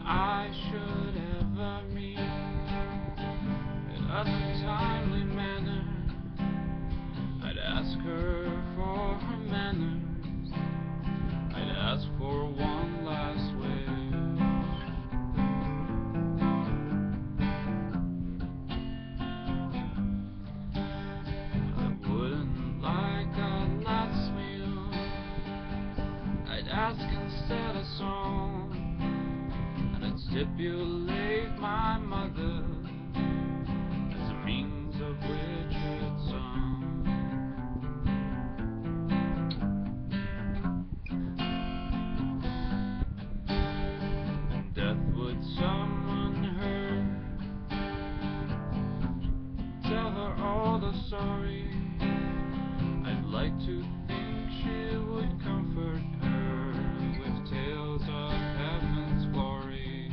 I should ever meet in a timely manner. I'd ask her for her manners. I'd ask for one last wish. I wouldn't like a last meal. I'd ask instead a song, and I'd stipulate my mother as a means of which it's sung. And death would summon her, tell her all the sorry. I'd like to think she would comfort her with tales of heaven's glory.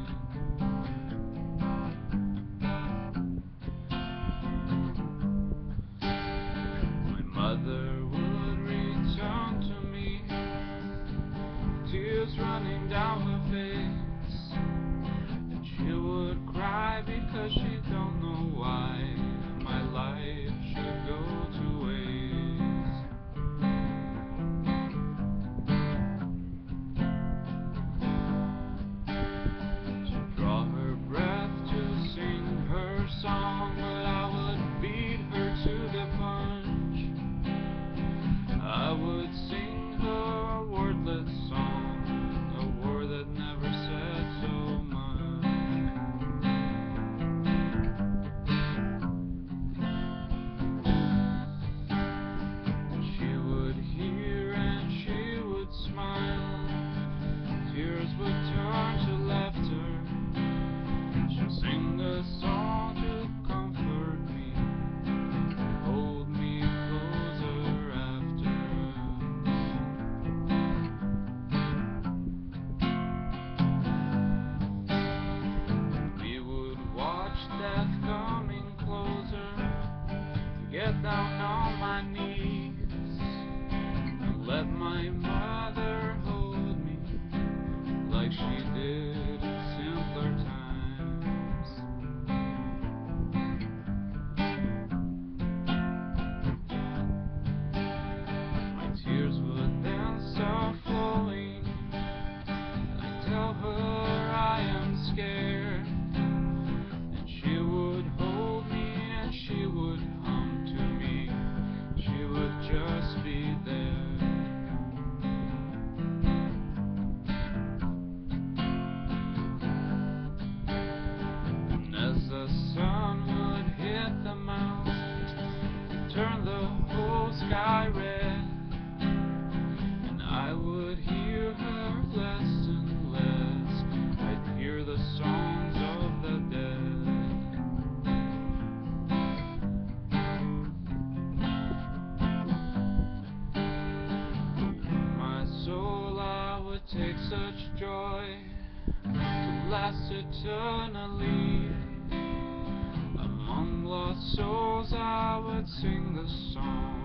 My mother would return to me, tears running down her face, and she would cry because she don't know why my life should go to waste. She'd draw her breath to sing her song, but I would beat her to the punch. I would sing her a wordless song, a word that never said so much. She would hear and she would smile, tears would turn to laughter. She'll sing a song to comfort me, hold me closer after. We would watch death coming closer, to get down on my knees and let my mother hold me like she did in simpler times. My tears would then start flowing, and I'd tell her I am scared, and she would hold me and she would hum to me. She would just be there. And as the sun would hit the mountain, turn the whole sky red, and I would hear her less and less. I'd hear the songs of the dead. In my soul I would take such joy to last eternally. Among lost souls I would sing the song